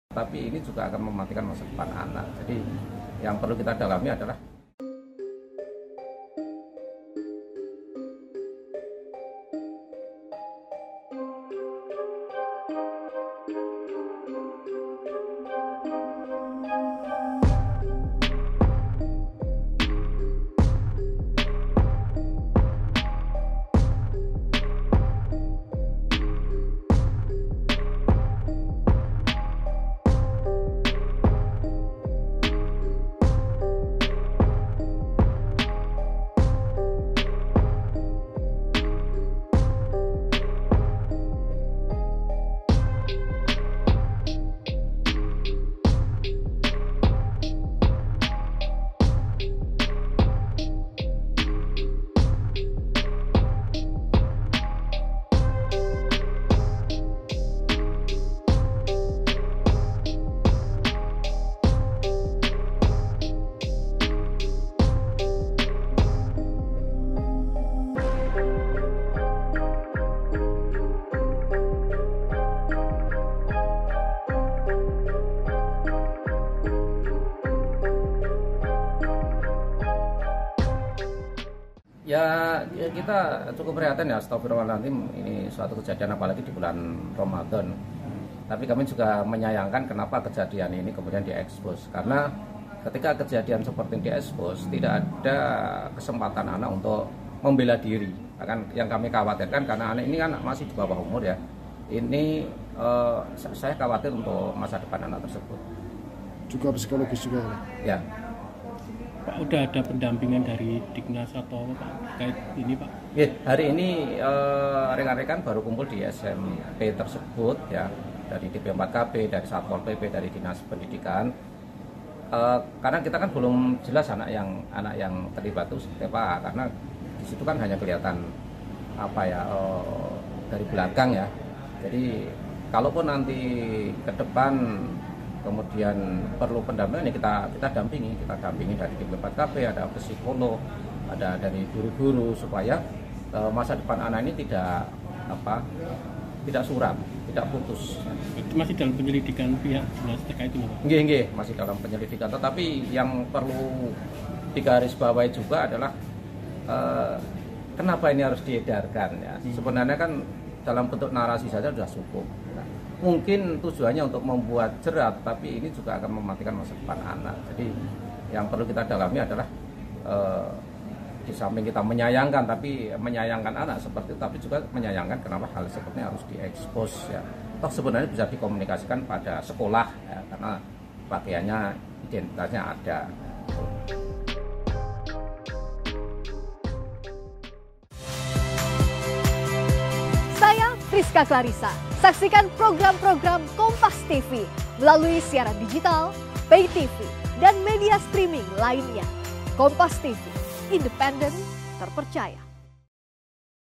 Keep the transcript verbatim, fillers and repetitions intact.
Tapi ini juga akan mematikan masa depan anak. Jadi yang perlu kita dalami adalah Ya, ya kita cukup prihatin ya, astagfirullahaladzim, ini suatu kejadian apalagi di bulan Ramadan. Tapi kami juga menyayangkan kenapa kejadian ini kemudian diekspos. Karena ketika kejadian seperti ini diekspos, tidak ada kesempatan anak untuk membela diri. Akan yang kami khawatirkan karena anak ini kan masih di bawah umur ya. Ini eh, saya khawatir untuk masa depan anak tersebut. Juga psikologis juga ya. Pak, udah ada pendampingan dari Dignas atau Pak terkait ini Pak? Ya, hari ini eh, rekan-rekan baru kumpul di S M P tersebut ya, dari D P empat K B, dari Satpol P P, dari Dinas Pendidikan. Eh, karena kita kan belum jelas anak yang anak yang terlibat itu seperti apa, karena di situ kan hanya kelihatan apa ya eh, dari belakang ya. Jadi kalaupun nanti ke depan kemudian perlu pendampingan ya kita kita dampingi, kita dampingi dari D P empat K B, ada psikolog, ada dari guru-guru supaya e, masa depan anak ini tidak apa tidak suram, tidak putus. Itu masih dalam penyelidikan pihak jelas terkait itu Pak? Nggih, nggih, masih dalam penyelidikan. Tetapi yang perlu digarisbawahi juga adalah e, kenapa ini harus diedarkan ya? Hmm. Sebenarnya kan dalam bentuk narasi saja sudah cukup. Mungkin tujuannya untuk membuat jerat, tapi ini juga akan mematikan masa depan anak. Jadi yang perlu kita dalami adalah eh, di samping kita menyayangkan, tapi menyayangkan anak seperti itu, tapi juga menyayangkan kenapa hal seperti ini harus diekspos ya. Toh sebenarnya bisa dikomunikasikan pada sekolah ya, karena pakaiannya, identitasnya ada. Saya Rizka Clarissa. Saksikan program-program Kompas T V melalui siaran digital, pay T V, dan media streaming lainnya. Kompas T V, independen, terpercaya.